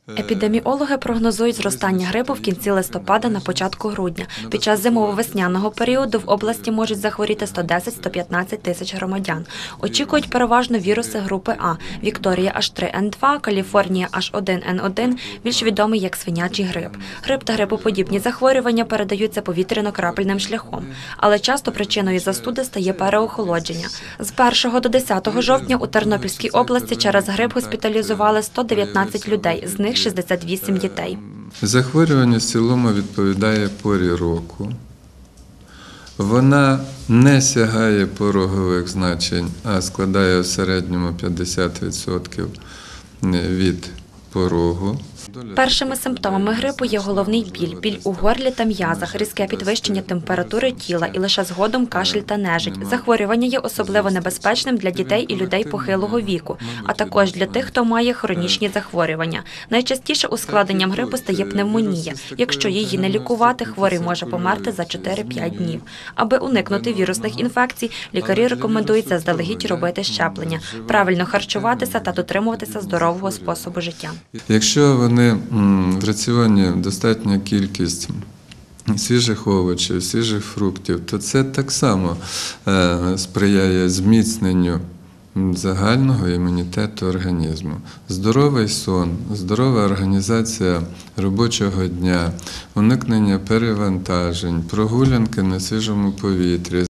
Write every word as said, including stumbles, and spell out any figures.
Епідеміологи прогнозують зростання грипу в кінці листопада на початку грудня. Під час зимово-весняного періоду в області можуть захворіти сто десять - сто п'ятнадцять тисяч громадян. Очікують переважно віруси групи А – Вікторія Аш три Ен два, Каліфорнія Аш один Ен один, більш відомий як свинячий грип. Грип та грипоподібні захворювання передаються повітряно-крапельним шляхом. Але часто причиною застуди стає переохолодження. З першого до десятого жовтня у Тернопільській області через грип госпіталізували сто дев'ятнадцять людей, з них шістдесят вісім дітей. Захворюваність в цілому відповідає порі року. Вона не сягає порогових значень, а складає в середньому п'ятдесят відсотків від порогу. Першими симптомами грипу є головний біль, біль у горлі та м'язах, різке підвищення температури тіла і лише згодом кашель та нежить. Захворювання є особливо небезпечним для дітей і людей похилого віку, а також для тих, хто має хронічні захворювання. Найчастіше ускладненням грипу стає пневмонія. Якщо її не лікувати, хворий може померти за чотири - п'ять днів. Аби уникнути вірусних інфекцій, лікарі рекомендують заздалегідь робити щеплення, правильно харчуватися та дотримуватися здорового способу життя. Якщо вони в раціоні достатня кількість свіжих овочів, свіжих фруктів, то це так само сприяє зміцненню загального імунітету організму. Здоровий сон, здорова організація робочого дня, уникнення перевантажень, прогулянки на свіжому повітрі.